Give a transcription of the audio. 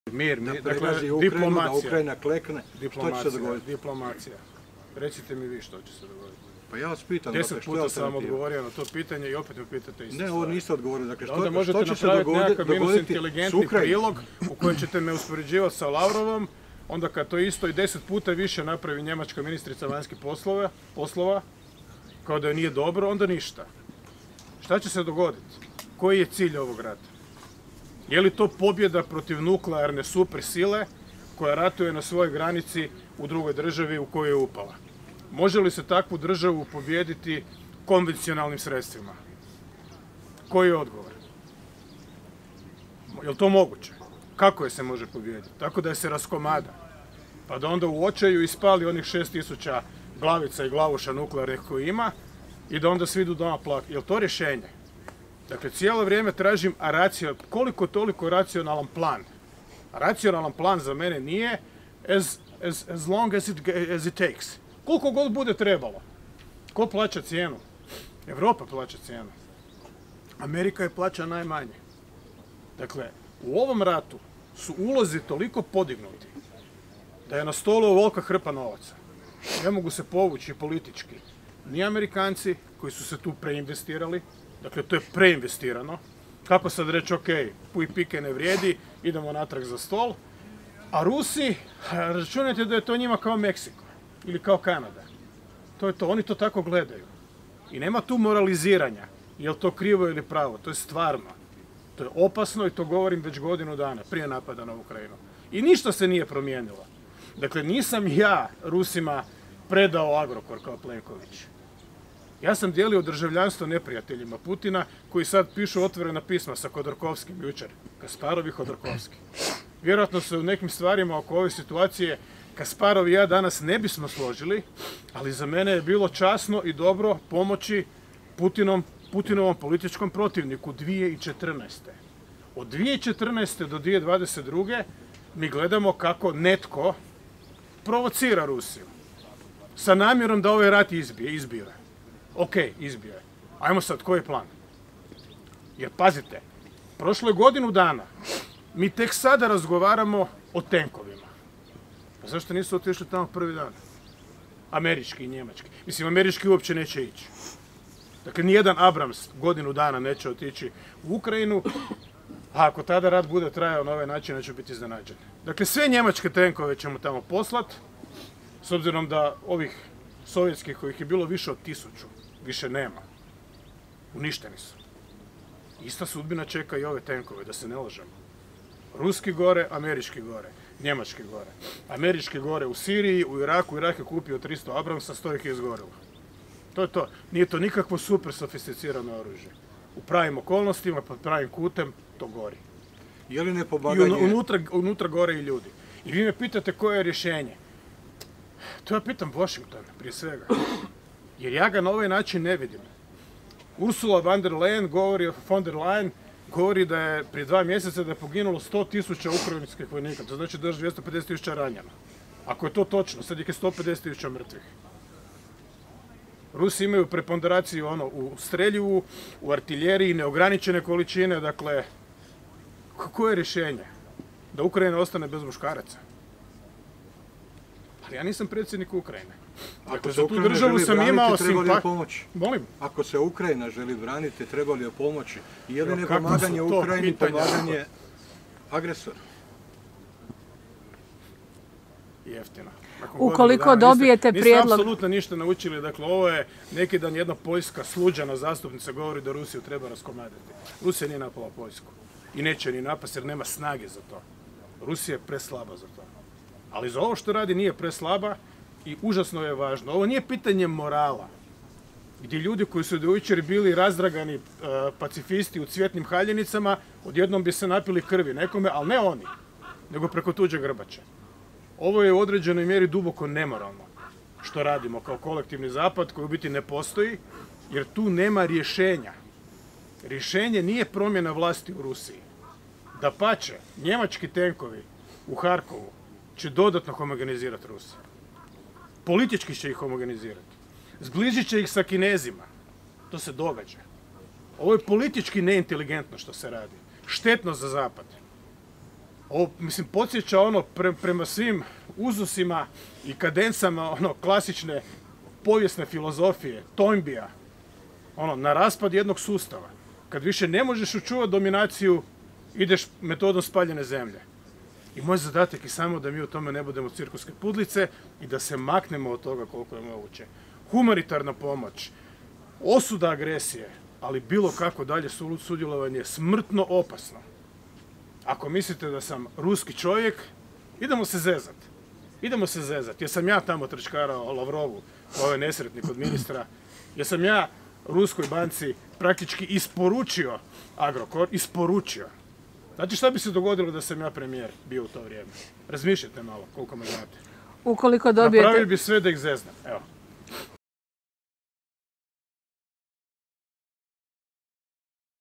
Mir, dakle, Ukrajinu, da Ukrajina klekne, što će se dogoditi? Diplomacija. Recite mi vi što će se dogoditi. Pa ja vas pitam, 10 puta sam odgovorio na to pitanje i opet me pitate isto. Ne, ovo niste odgovorili. Dakle, onda možete napraviti nekakav minus inteligentni prilog u kojem ćete me uspoređivati sa Lavrovom, onda kad to isto i 10 puta više napravi njemačka ministrica vanjskih poslova, kao da nije dobro, onda ništa. Šta će se dogoditi? Koji je cilj ovog rata? Je li to pobjeda protiv nuklearne supersile koja ratuje na svojoj granici u drugoj državi u kojoj je upala? Može li se takvu državu pobijediti konvencionalnim sredstvima? Koji je odgovor? Je li to moguće? Kako je se može pobijediti? Tako da je se raskomada. Pa da onda u očaju ispali onih 6000 glavica i glavuša nuklearnih koji ima i da onda svi idu doma plakati. Je li to rješenje? Dakle, cijelo vrijeme tražim koliko toliko racionalan plan. A racionalan plan za mene nije as long as it takes. Koliko god bude trebalo. Ko plaća cijenu? Europa plaća cijenu. Amerika je plaća najmanje. Dakle, u ovom ratu su ulozi toliko podignuti da je na stolu ovolika hrpa novaca. Ne mogu se povući politički. Ni Amerikanci koji su se tu preinvestirali, dakle to je preinvestirano. Kako sad reći, ok, puj pike ne vrijedi, idemo natrag za stol. A Rusi, računajte da je to njima kao Meksiko ili kao Kanada. To je to, oni to tako gledaju. I nema tu moraliziranja, je li to krivo ili pravo, to je stvarno. To je opasno i to govorim već godinu dana, prije napada na Ukrajinu. I ništa se nije promijenilo. Dakle, nisam ja Rusima predao Agrokor kao Plenković. Ja sam dijelio državljanstvo neprijateljima Putina koji sad pišu otvorena pisma sa Hodorkovskim jučer. Kasparov i Hodorkovski. Vjerojatno se u nekim stvarima oko ove situacije Kasparov i ja danas ne bismo složili, ali za mene je bilo časno i dobro pomoći Putinovom političkom protivniku 2014. Od 2014. do 2022. mi gledamo kako netko provocira Rusiju. Sa namjerom da ovaj rat izbije. Ok, izbio je. Ajmo sad, koji je plan? Jer pazite, prošlo je godinu dana. Mi tek sada razgovaramo o tenkovima. Pa zašto nisu otišli tamo prvi dan? Američki i njemački. Mislim, američki uopće neće ići. Dakle, nijedan Abrams godinu dana neće otići u Ukrajinu, a ako tada rat bude trajao na ovaj način, neće biti iznenađen. Dakle, sve njemačke tenkove ćemo tamo poslati, s obzirom da ovih sovjetskih kojih je bilo više od 1000, više nema. Uništeni su. Ista sudbina čeka i ove tenkove, da se ne lažemo. Ruski gore, američki gore, njemački gore. Američki gore u Siriji, u Iraku. Irak je kupio 300 Abramsa, 100 ih je izgorilo. To je to. Nije to nikakvo super sofisticirano oružje. U pravim okolnostima, pod pravim kutem, to gori. Je li nepomaganje... I unutra gore i ljudi. I vi me pitate koje je rješenje. To ja pitam Washington, prije svega. Jer ja ga na ovaj način ne vidim. Ursula von der Leyen govori da je prije 2 mjeseca da je poginulo 100.000 ukrajinskih vojnika. To znači da je 250.000 ranjeno. Ako je to točno, sad ih je 150.000 mrtvih. Rusi imaju preponderaciju u streljivu, u artiljeriji, neograničene količine, dakle, kako je rješenje? Da Ukrajina ostane bez muškaraca? Ali ja nisam predsjednik Ukrajine. Dakle, za tu državu sam imao simpatiju. Molim? Ako se Ukrajina želi braniti, treba li joj pomoći? Je li nepomaganje Ukrajini pomaganje agresoru? Jeftino. Ukoliko dobijete prijedlog... Niste apsolutno ništa naučili. Dakle, ovo je neki dan jedna poljska sluđana zastupnica govori da Rusiju treba raskomaditi. Rusija nije napala Poljsku. I neće ni napast jer nema snage za to. Rusija je preslaba za to. Ali za ovo što radi nije preslaba i užasno je važno. Ovo nije pitanje morala. Gdje ljudi koji su do jučer bili razdragani pacifisti u cvjetnim haljenicama, odjednom bi se napili krvi nekome, ali ne oni, nego preko tuđe grbače. Ovo je u određenoj mjeri duboko nemoralno što radimo kao kolektivni zapad koji u biti ne postoji, jer tu nema rješenja. Rješenje nije promjena vlasti u Rusiji. Dapače, njemački tenkovi u Harkovu će dodatno homogenizirati Rusiju. Politički će ih homogenizirati. Zbližit će ih sa Kinezima. To se događa. Ovo je politički neinteligentno što se radi. Štetno za zapad. Ovo, mislim, podsjeća ono prema svim uzusima i kadencama ono klasične povijesne filozofije, Toynbija, ono, na raspad jednog sustava. Kad više ne možeš očuvati dominaciju, ideš metodom spaljene zemlje. I moj zadatak je samo da mi u tome ne budemo cirkuske pudlice i da se maknemo od toga koliko je moguće. Humanitarna pomoć, osuda agresije, ali bilo kako dalje sudjelovanje je smrtno opasno. Ako mislite da sam ruski čovjek, idemo se zezat. Idemo se zezat. Jer sam ja tamo trčkarao Lavrovu, ovaj nesretnik od ministra, jer sam ja ruskoj banci praktički isporučio Agrokor, isporučio. Znači šta bi se dogodilo da sam ja premijer bio u to vrijeme? Razmišljajte malo koliko me znate. Ukoliko dobijete... Napravili bi sve da ih zeznem. Evo.